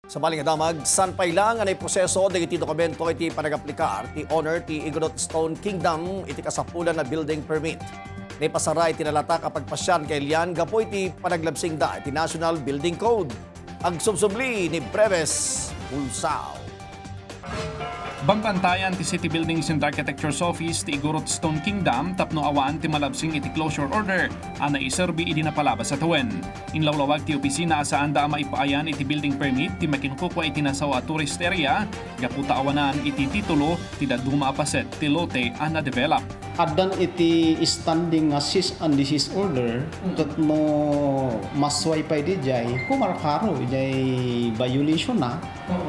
Sa baling damag, san pay lang anay proseso dagiti dokumento iti panagaplikar ti owner ti Igorot Stone Kingdom iti kasapulan na building permit. Nay pasara iti nalata kapag pasyan kay Lian gapo iti panaglabsing da iti National Building Code. Ang subsubli ni Breves Pulsao. Bangbantayan ti City Buildings and Architecture's Office ti Igorot Stone Kingdom tapno awan ti malabsing iti closure order ana iserbi idi napalabas sa tuwen. Inlawlawag ti opisina saan da maipaayan iti building permit ti makinkukwa iti nasawa tourist area gaputa awanan iti titulo ti daduma paset ti lote ana develop. Adan iti standing cease and desist order ket mo masway pa di jay kumarkaro jay violation na.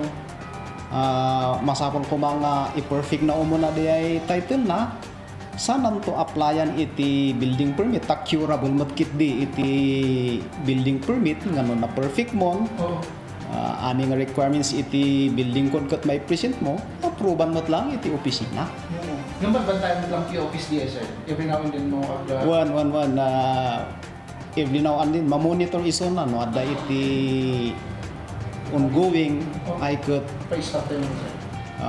Masapon ko mga i-perfect na umuna di ay title na sanan to applyan iti building permit ta curable matkit di iti building permit ngano na perfect mo ani nga requirements iti building code kat may present mo approvean mo lang iti opisina. Yung bantayan mo lang ti office di sir every now and then mo every now and then mamonitor iso na no ada iti ongoing I could pa-stop tayo mo sir.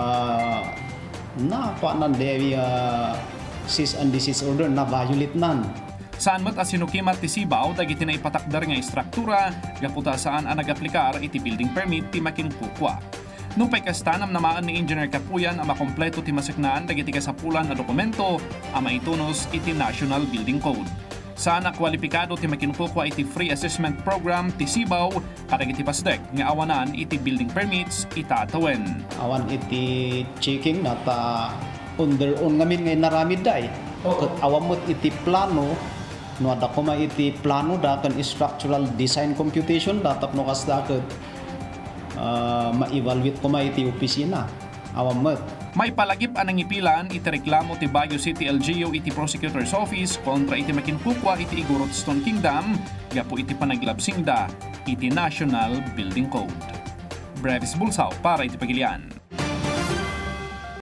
Na pa nan dewi cease and desist order na violate nan. Saan mat asinukimat ti Sibaw dagiti na ipatakdar nga istruktura gaputa saan ang nag-aplikar iti building permit ti makinkukwa. Nung pa'y kastanam namaan ni Engineer Kapuyan ang makompleto ti masiknaan dagiti kasapulan na dokumento ang maitunos iti National Building Code. Sana kwalipikado ti makinkukwa iti free assessment program ti Sibaw kadagiti pasdek nga awanan iti building permits itatawen. Awan iti checking na ta under on ngamin ngay naramid day. Ket awamot iti plano no ada kuma iti plano da kan structural design computation datap no kasda ket ma-evaluate kuma iti opisina. Awamot may palagip anang ipilan iti reklamo ti Baguio City LGU iti Prosecutor's Office kontra iti makinkukwa iti Igorot Stone Kingdom gapo iti panaglabsing da iti National Building Code. Brevis Bulsaw para iti Pagilian.